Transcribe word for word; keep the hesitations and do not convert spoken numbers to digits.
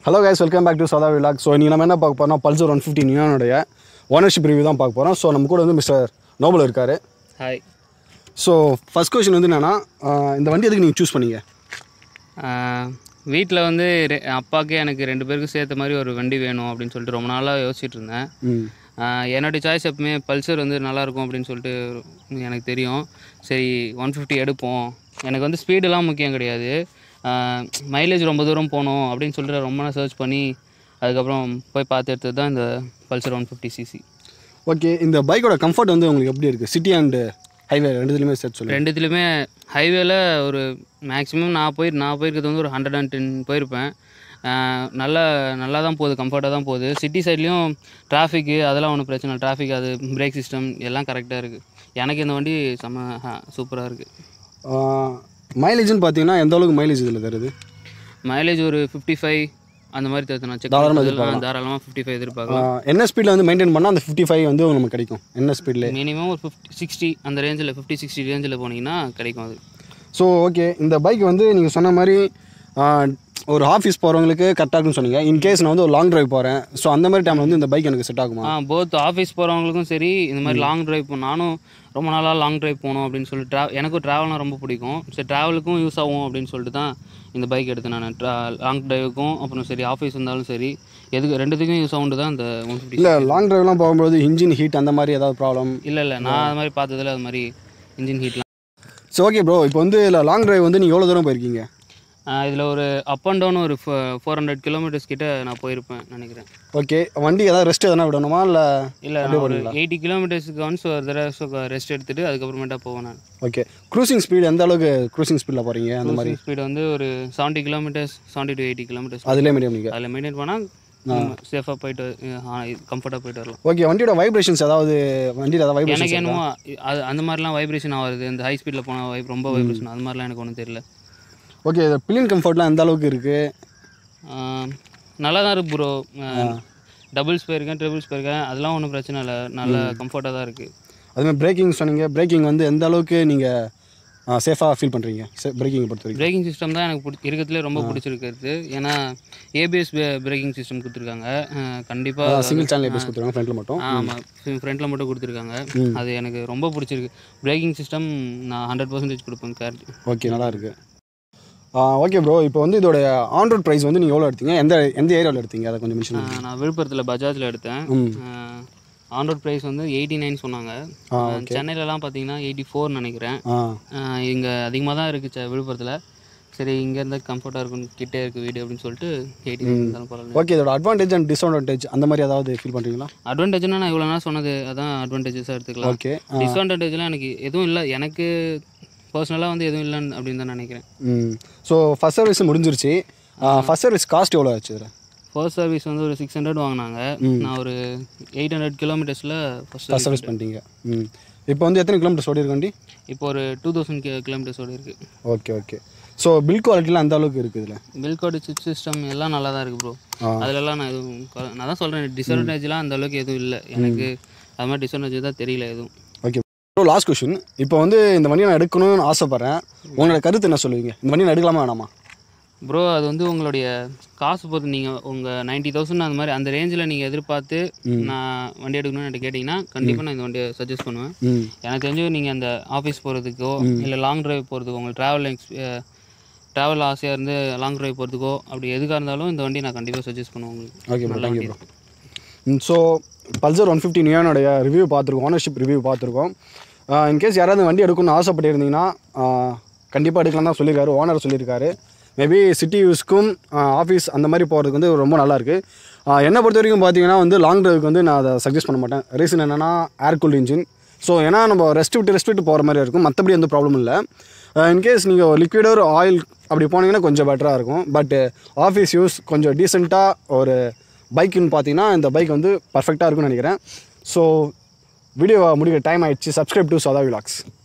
Hello guys, welcome back to Sada Vlog. So இன்னைக்கு நம்ம என்ன பார்க்க போறோம்னா Pulsar one fifty நியானோட ஓனர்ஷிப் ரிவ்யூ தான் பார்க்க போறோம். ஸோ நம்ம கூட வந்து மிஸ்டர் நோபல் இருக்காரு. ஹாய். ஸோ ஃபர்ஸ்ட் கொஸ்டின் வந்து என்னன்னா, இந்த வண்டி எதுக்கு நீங்கள் சூஸ் பண்ணீங்க? வீட்டில் வந்து அப்பாவுக்கு எனக்கு ரெண்டு பேருக்கு சேர்த்த மாதிரி ஒரு வண்டி வேணும் அப்படின்னு சொல்லிட்டு ரொம்ப நாளாக யோசிச்சுட்டு இருந்தேன். என்னோடய சாய்ஸ் எப்பவுமே பல்சர் வந்து நல்லாயிருக்கும் அப்படின்னு சொல்லிட்டு எனக்கு தெரியும். சரி ஒன் ஃபிஃப்டி எடுப்போம். எனக்கு வந்து ஸ்பீடெல்லாம் முக்கியம் கிடையாது, மைலேஜ் ரொம்ப தூரம் போகணும் அப்படின்னு சொல்லிட்டு ரொம்ப நாள் சர்ச் பண்ணி அதுக்கப்புறம் போய் பார்த்து எடுத்தது தான் இந்த Pulsar one fifty CC. Okay, இந்த பைக்கோட கம்ஃபர்ட் வந்து உங்களுக்கு எப்படி இருக்குது? சிட்டி அண்டு ஹைவே ரெண்டுத்துலையுமே சேர்த்து சொல்லி. ரெண்டுத்துலையுமே ஹைவேல ஒரு மேக்ஸிமம் நான் போய் நான் போயிருக்கிறது வந்து ஒரு ஹண்ட்ரட் அண்ட் டென் போயிருப்பேன். நல்லா நல்லா தான் போகுது, கம்ஃபர்ட்டாக தான் போகுது. சிட்டி சைட்லேயும் டிராஃபிக்கு அதெல்லாம் ஒன்றும் பிரச்சனை இல்லை. டிராஃபிக் அது பிரேக் சிஸ்டம் எல்லாம் கரெக்டாக இருக்குது. எனக்கு இந்த வண்டி செம்ம சூப்பராக இருக்குது. மைலேஜ்னு பார்த்தீங்கன்னா எந்த அளவுக்கு மைலேஜ் இதில் தருது? மைலேஜ் ஒரு ஃபிஃப்டி ஃபைவ் அந்த மாதிரி தருது. நான் செக் தாராளமாக தாராளமாக ஃபிஃப்டி ஃபைவ் எதிர்பார்க்கலாம். என்ன ஸ்பீடில் வந்து மெயின்டைன் பண்ணால் அந்த ஃபிஃப்டி ஃபைவ் வந்து நமக்கு கிடைக்கும்? என்ன ஸ்பீடில்? மினிமம் ஒரு ஃபிஃப்டி சிக்ஸ்டி அந்த ரேஞ்சில் ஃபிஃப்டி சிக்ஸ்டி ரேஞ்சில் போனீங்கன்னா கிடைக்கும் அது. ஸோ ஓகே, இந்த பைக் வந்து நீங்கள் சொன்ன மாதிரி ஒரு ஆஃபீஸ் போகிறவங்களுக்கு கரெக்டாக இருக்குன்னு சொன்னீங்க. இன்கேஸ் நான் வந்து ஒரு லாங் ட்ரைவ் போகிறேன், ஸோ அந்த மாதிரி டைமில் வந்து இந்த பைக் எனக்கு செட் ஆகுமா? ஆ போத் ஆஃபீஸ் போகிறவங்களுக்கும் சரி, இந்த மாதிரி லாங் ட்ரைவ் போ நானும் ரொம்ப நாளாக லாங் ட்ரைவ் போகணும் அப்படின்னு சொல்லிட்டு ட்ரா எனக்கும் ட்ராவல்னால் ரொம்ப பிடிக்கும். சரி ட்ராவலுக்கும் யூஸ் ஆகும் அப்படின்னு சொல்லிட்டு தான் இந்த பைக் எடுத்தேன் நான். ட்ரா லாங் ட்ரைவுக்கும் அப்புறம் சரி ஆஃபீஸ் இருந்தாலும் சரி எதுக்கு ரெண்டுத்துக்கும் யூஸ் ஆகுண்டு தான் இந்த ஒன் ஃபிஃப்டி. இல்லை லாங் ட்ரைவ்லாம் போகும்போது இன்ஜின் ஹீட் அந்த மாதிரி ஏதாவது ப்ராப்ளம்? இல்லை இல்லை நான் அது மாதிரி பார்த்ததில்ல அது மாதிரி இன்ஜின் ஹீட்லாம். ஸோ ஓகே ப்ரோ, இப்போ வந்து இல்லை லாங் ட்ரைவ் வந்து நீங்கள் எவ்வளோ தூரம் போயிருக்கீங்க? இதில் ஒரு அப் அண்ட் டவுன் ஒரு ஃபோர் ஹண்ட்ரட் கிலோமீட்டர்ஸ் கிட்ட நான் போயிருப்பேன் நினைக்கிறேன். ஓகே, வண்டி ஏதாவது ரெஸ்ட் எதனா விடணுமா இல்லை? இல்லை ஒரு எயிட்டி கிலோமீட்டர்ஸுக்கு ஒன்ஸ் ஒரு தடவை ரெஸ்ட் எடுத்துகிட்டு அதுக்கப்புறமேட்டா போவேன் நான். ஓகே, க்ரூசிங் ஸ்பீடு எந்த அளவுக்கு க்ரூசிங் ஸ்பீடில் போகிறீங்க? அந்த மாதிரி ஸ்பீடு வந்து ஒரு seventy kilometres seventy to eighty kilometres அதிலே மெயின்டைன் பண்ணிக்க அதில் மெயின்டைன் பண்ணால் சேஃபாக போயிட்டு கம்ஃபர்ட்டாக போயிட்டு வரலாம். ஓகே, வண்டியோட வைப்ரேஷன்ஸ் ஏதாவது வண்டியில் ஏதாவது வைப்ரேஷன்? எனக்கு என்னமோ அது அந்த மாதிரிலாம் வைப்ரேஷன் ஆகுது. இந்த ஹை ஸ்பீடில் போனால் வைப் ரொம்ப வைப்ரேஷன் அது மாதிரிலாம் எனக்கு ஒன்றும் தெரியல. ஓகே, பில்லியன் கம்ஃபர்ட்லாம் எந்த அளவுக்கு இருக்குது? நல்லா தான் இருக்குது ப்ரோ. டபுள்ஸ் போயிருக்கேன், ட்ரிபிள்ஸ் போயிருக்கேன், அதெல்லாம் ஒன்றும் பிரச்சனை இல்லை, நல்ல கம்ஃபர்ட்டாக தான் இருக்குது. அதுமாதிரி பிரேக்கிங் சொன்னீங்க, பிரேக்கிங் வந்து எந்த அளவுக்கு நீங்கள் சேஃபாக ஃபீல் பண்ணுறீங்க பிரேக்கிங் பொறுத்த வரைக்கும்? பிரேக்கிங் சிஸ்டம் தான் எனக்கு பிடிச்சி இருக்கிறதுலே ரொம்ப பிடிச்சிருக்கிறது. ஏன்னா ஏபிஎஸ் பிரேக்கிங் சிஸ்டம் கொடுத்துருக்காங்க. கண்டிப்பாக சிங்கிள் சேனல் ஏபிஎஸ் கொடுத்துருக்காங்க ஃப்ரண்ட்டில் மட்டும். ஆமாம், ஃப்ரண்ட்டில் மட்டும் கொடுத்துருக்காங்க. அது எனக்கு ரொம்ப பிடிச்சிருக்கு. பிரேக்கிங் சிஸ்டம் நான் ஹண்ட்ரட் பர்சன்டேஜ் கொடுப்பேன் கேரட். ஓகே, நல்லா இருக்குது. ஓகே ப்ரோ, இப்போ வந்து இதோட ஆன் ரோட் ப்ரைஸ் வந்து நீங்கள் எவ்வளோ எடுத்தீங்க? எந்த எந்த ஏரியாவில் எடுத்தீங்க அதை கொஞ்சம் மென்ஷன் பண்ணுங்க. நான் விழுப்புரத்தில் பஜாஜில் எடுத்தேன். ஆன் ரோட் ப்ரைஸ் வந்து எயிட்டி நைன் சொன்னாங்க. சென்னையிலலாம் பார்த்தீங்கன்னா எயிட்டி ஃபோர் நினைக்கிறேன். இங்கே அதிகமாக தான் இருக்குது விழுப்புரத்தில். சரி இங்கே இருந்தால் கம்ஃபர்ட்டாக இருக்கும், கிட்டே இருக்குது வீடு அப்படின்னு சொல்லிட்டு எயிட்டி நைன் இருந்தாலும் பரவாயில்ல. ஓகே, இதோட அட்வான்டேஜ் அண்ட் டிஸ்அட்வான்டேஜ் அந்த மாதிரி ஏதாவது ஃபீல் பண்ணுறீங்களா? அட்வான்டேஜ்னா நான் இவ்வளோ நாள் சொன்னது அதான் அட்வான்டேஜஸாக எடுத்துக்கலாம். ஓகே, டிஸ்அட்வான்டேஜ்லாம் எனக்கு எதுவும் இல்லை. எனக்கு பர்சனலாக வந்து எதுவும் இல்லைன்னு அப்படின்னு தான் நினைக்கிறேன். ம் ஸோ ஃபஸ்ட் சர்வீஸ் முடிஞ்சிருச்சு. ஃபஸ்ட் சர்வீஸ் காஸ்ட் எவ்வளோ ஆச்சு? இதில் ஃபர்ஸ்ட் சர்வீஸ் வந்து ஒரு சிக்ஸ் ஹண்ட்ரட் வாங்கினாங்க. நான் ஒரு எயிட் ஹண்ட்ரட் கிலோமீட்டர்ஸில் ஃபஸ்ட் சர்வீஸ் பண்ணிட்டீங்க. ம் இப்போ வந்து எத்தனை கிலோமீட்டர்ஸ் ஓடி இருக்கண்டி? இப்போ ஒரு டூ தௌசண்ட் கி கிலோமீட்டர்ஸ் ஓடி இருக்குது. Okay okay. ஸோ பில் குவாலிட்டிலாம் அந்த அளவுக்கு இருக்குது இதில்? பில் குவாலிட்டி சிப் சிஸ்டம் எல்லாம் நல்லா தான் இருக்குது ப்ரோ. அதிலலாம் நான் எதுவும் நான் தான் சொல்கிறேன், டிஸ்அட்வான்டேஜ்லாம் அந்த அளவுக்கு எதுவும் இல்லை எனக்கு. அது மாதிரி டிஸ்அட்வான்டேஜ் தான் தெரியல எதுவும். Okay bro, last question. இப்போ வந்து இந்த வண்டியை நான் எடுக்கணும்னு ஆசைப்பட்றேன், உங்களோட கருத்து என்ன சொல்லுவீங்க? இந்த வண்டியை நான் எடுக்கலாமா வேணாமா? ப்ரோ அது வந்து உங்களுடைய காசு பொறுத்து. நீங்கள் உங்கள் நைன்ட்டி தௌசண்ட் அந்த மாதிரி அந்த ரேஞ்சில் நீங்கள் எதிர்பார்த்து நான் வண்டி எடுக்கணும்னு என்கிட்ட கேட்டிங்கன்னா கண்டிப்பாக நான் இந்த வண்டியை சஜஸ்ட் பண்ணுவேன். எனக்கு தெரிஞ்சு நீங்கள் அந்த ஆஃபீஸ் போகிறதுக்கோ இல்லை லாங் ட்ரைவ் போகிறதுக்கோ, உங்களுக்கு ட்ராவல் எக்ஸ் ட்ராவல் ஆசையாக இருந்து லாங் ட்ரைவ் போகிறதுக்கோ அப்படி எதுக்காக இருந்தாலும் இந்த வண்டி நான் கண்டிப்பாக சஜஸ்ட் பண்ணுவேன் உங்களுக்கு. Okay bro, thank you bro. So Pulsar one fifty நியானோடைய ரிவ்யூ பார்த்துருக்கோம், ஓனர்ஷிப் ரிவ்யூ பார்த்துருக்கோம். இன்கேஸ் யாராவது வண்டி எடுக்கணும்னு ஆசைப்பட்டு இருந்தீங்கன்னா கண்டிப்பாக எடுக்கலாம் தான் சொல்லியிருக்காரு, ஓனர் சொல்லியிருக்காரு. மேபி சிட்டி யூஸ்க்கும் ஆஃபீஸ் அந்த மாதிரி போகிறதுக்கு வந்து ரொம்ப நல்லாயிருக்கு. என்னை பொறுத்த வரைக்கும் பார்த்தீங்கன்னா வந்து லாங் ட்ரைவுக்கு வந்து நான் அதை சஜஸ்ட் பண்ண மாட்டேன். ரீசன் என்னென்னா ஏர் கூல்டு இன்ஜின். ஸோ ஏன்னா நம்ம ரெஸ்ட் விட்டு ரெஸ்ட் விட்டு போகிற மாதிரி இருக்கும், மற்றபடி எந்த ப்ராப்ளம் இல்லை. இன்கேஸ் நீங்கள் லிக்விட் ஒரு ஆயில் அப்படி போனீங்கன்னா கொஞ்சம் பெட்டராக இருக்கும். பட் ஆஃபீஸ் யூஸ் கொஞ்சம் டீசெண்டாக ஒரு பைக்குன்னு பார்த்தீங்கன்னா இந்த பைக் வந்து பர்ஃபெக்டாக இருக்கும்னு நினைக்கிறேன். ஸோ வீடியோ முடிக்கிற டைம் ஆகிடுச்சு. Subscribe to Sadha vlogs.